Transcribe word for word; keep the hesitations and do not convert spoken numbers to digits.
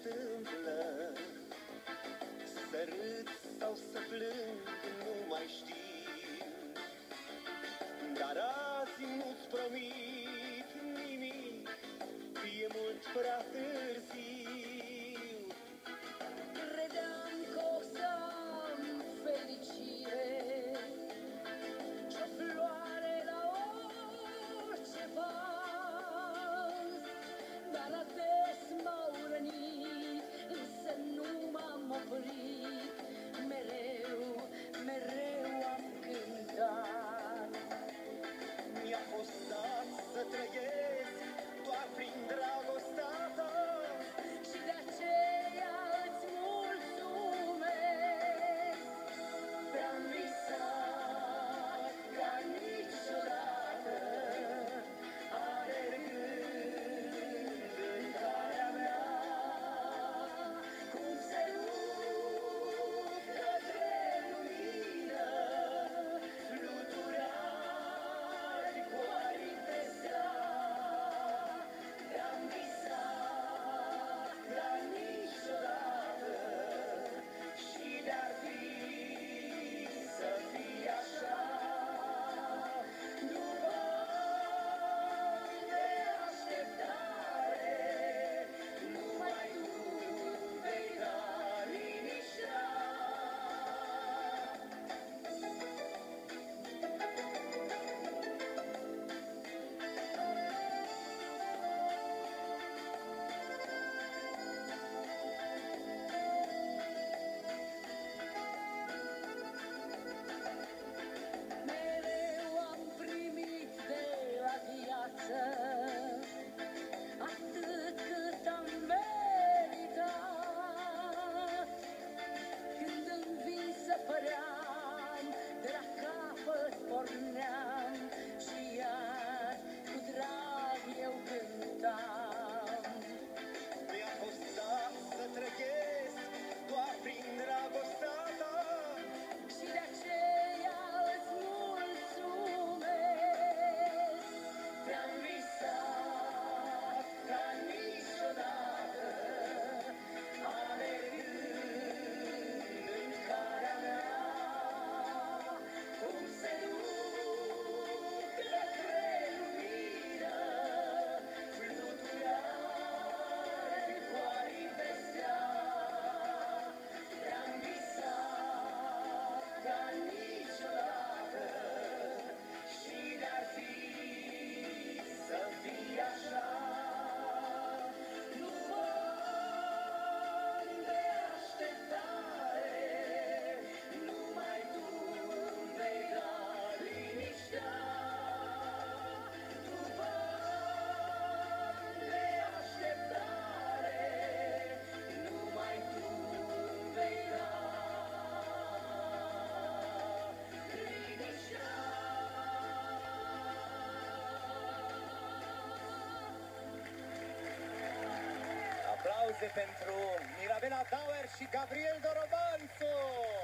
întâmplă, să râd sau să plâng, nu mai știu. Dar azi nu-ți promit nimic, e mult prea târziu. Credeam că o să am fericire și-o floare la orice pas, dar ades m-au rănit, însă nu m-am oprit, mereu, mereu am cântat. Mi-a fost dat să trăiesc doar prin dragostea ta și de aceea îți mulțumesc. Te-am visat ca niciodată, alergând în calea mea, cum se duc către lumină, fluturari cu aripi de seară. Te-am visat ca niciodată și de-ar fi să fie așa. După ani de așteptare, numai tu vei da liniștea. Mereu am primit de la viață atât cât am meritat. Când în viață păream, de la capăt porneam și iar cu drag eu cântam. Mi-a fost dat să trăiesc doar prin dragostea ta Și de aceea îți mulțumesc. Te-am visat ca niciodată, alergând în calea mea, cum se duc către lumină, fluturari cu aripi de seară. Te-am visat ca niciodată și de-ar fi să fie așa. După ani de așteptare, numai tu vei da liniștea. După ani de așteptare, numai tu vei da liniștea. Aplauze pentru Mirabela Dauer și Gabriel Dorobanțu!